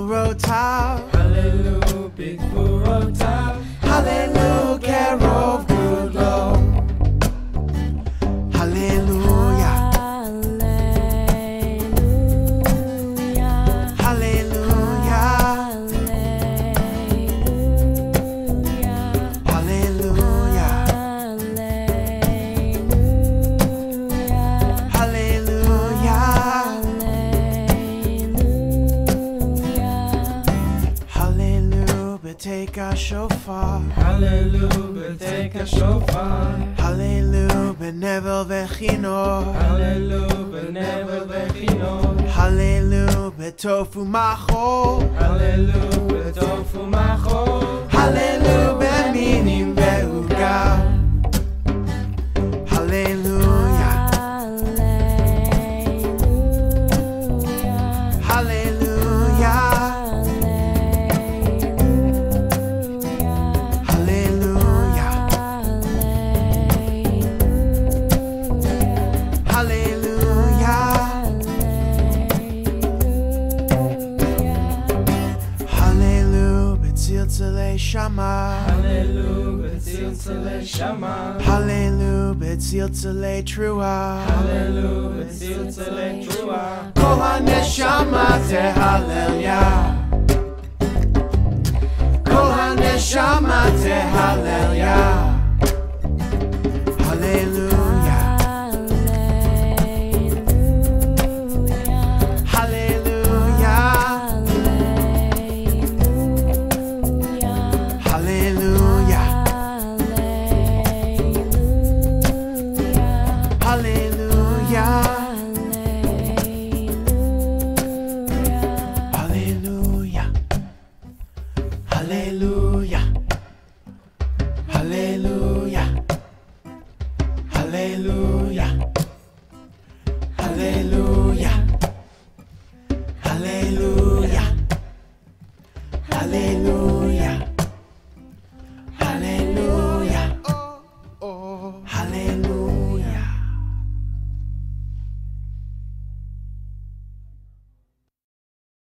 Gvurotav. Hallelujah, big Gvurotav. Hallelujah, Kerov Gudlo. Hallelujah. Hallelujah. Hallelujah. Hallelujah, take a shofar. Hallelujah, take a shofar. Hallelujah, nevel vechinor. Hallelujah, never vechinor. Hallelujah, tofu macho. Hallelujah, tofu macho. Hallelujah, minim ve'ugav. Hallelujah. Hallelujah. Hallelujah. Hallelujah. Hallelujah, tziltzalei shama. Hallelujah, tziltzalei shama. Hallelujah, tziltzalei trua. Hallelujah, tziltzalei trua. Kol haneshama tehalel ya. Kol haneshama tehalel ya. Hallelujah. Hallelujah. Hallelujah. Hallelujah. Hallelujah. Hallelujah. Hallelujah. Hallelujah.